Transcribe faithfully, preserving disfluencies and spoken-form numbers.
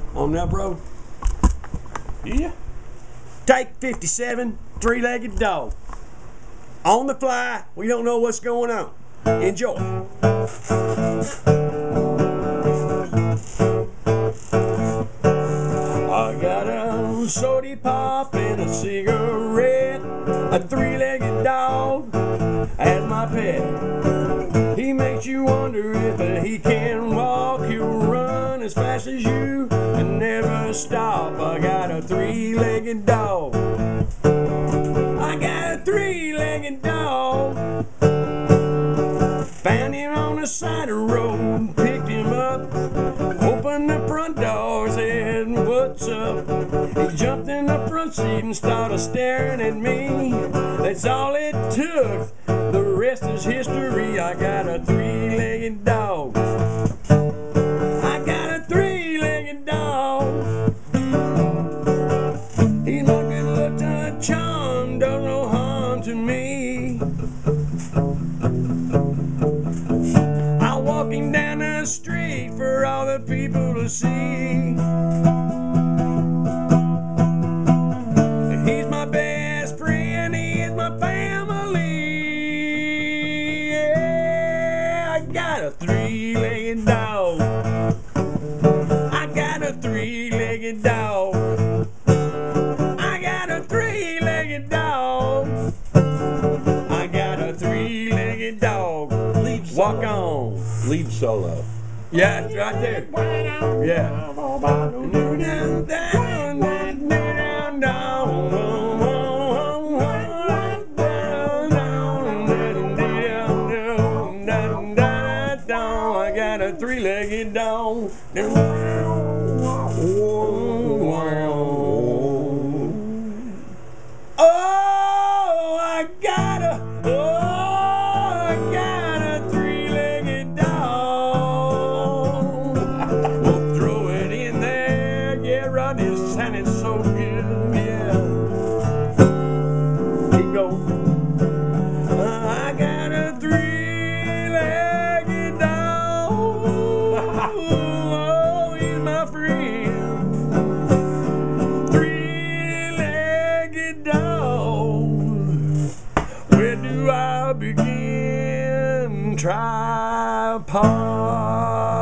on that road? Yeah. Take fifty-seven, three-legged dog. On the fly, we don't know what's going on. Enjoy. I got a sody pop and a cigarette, a three-legged dog as my pet. He makes you wonder if he can walk. He'll run as fast as you and never stop. I got a three-legged dog. I got a three-legged dog. Found him on the side of the road, picked him up, opened the front door, said, "What's up?" He jumped in the front seat and started staring at me. That's all it took. The rest is history. I got a three-legged dog. I got a three-legged dog. He's my good luck to charm, does no harm to me. I'm walking down the street for all the people to see. He's my best friend, he is my family. Yeah, I got a three-legged dog. I got a three-legged dog. I got a three-legged dog. I got a three-legged dog. Walk on. Lead solo. Yeah, it's right there. Yeah. I got a three-legged dog. Oh, I got a, oh, I got a three-legged dog. We'll throw it in there. Yeah, Rodney, it's sounding so good. Yeah. Keep going. I got a three-legged dog. Oh, he's my friend. Three-legged dog. Where do I begin? Tripod.